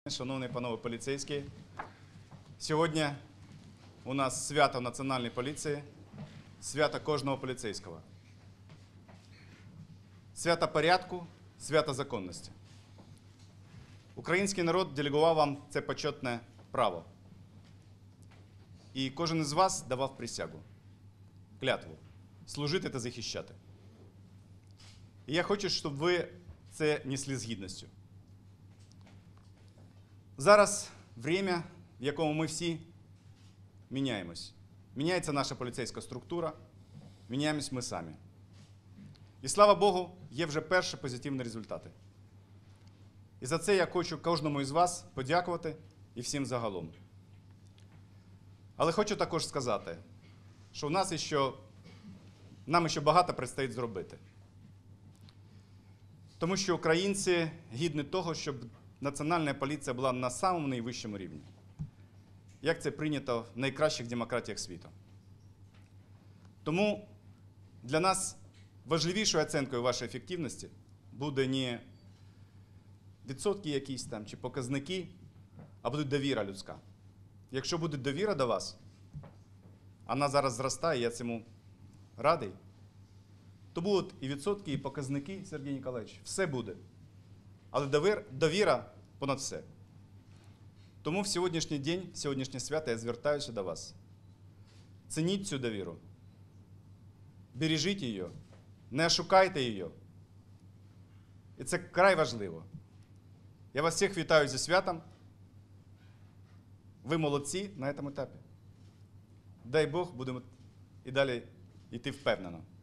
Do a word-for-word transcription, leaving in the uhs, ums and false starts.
Шановні панове поліцейські, сьогодні у нас свято Національної поліції, свято кожного поліцейського. Свято порядку, свято законності. Український народ делегував вам це почетне право. І кожен із вас давав присягу, клятву, служити та захищати. І я хочу, щоб ви це несли з гідністю. Зараз время, в якому ми всі міняємось. Міняється наша поліцейська структура, міняємось ми самі. І слава Богу, є вже перші позитивні результати. І за це я хочу кожному із вас подякувати і всім загалом. Але хочу також сказати, що в нас ще, нам ще багато предстоїть зробити. Тому що українці гідні того, щоб Національна поліція була на самому найвищому рівні. Як це прийнято в найкращих демократіях світу. Тому для нас важливішою оцінкою вашої ефективності буде не відсотки якісь там чи показники, а буде довіра людська. Якщо буде довіра до вас, вона зараз зростає, я цьому радий, то будуть і відсотки, і показники, Сергій Ніколаєвич, все буде. Але довіра понад все. Тому в сьогоднішній день, в сьогоднішнє свято я звертаюся до вас. Цініть цю довіру. Бережіть її. Не ошукайте її. І це край важливо. Я вас всіх вітаю зі святом. Ви молодці на цьому етапі. Дай Бог, будемо і далі йти впевнено.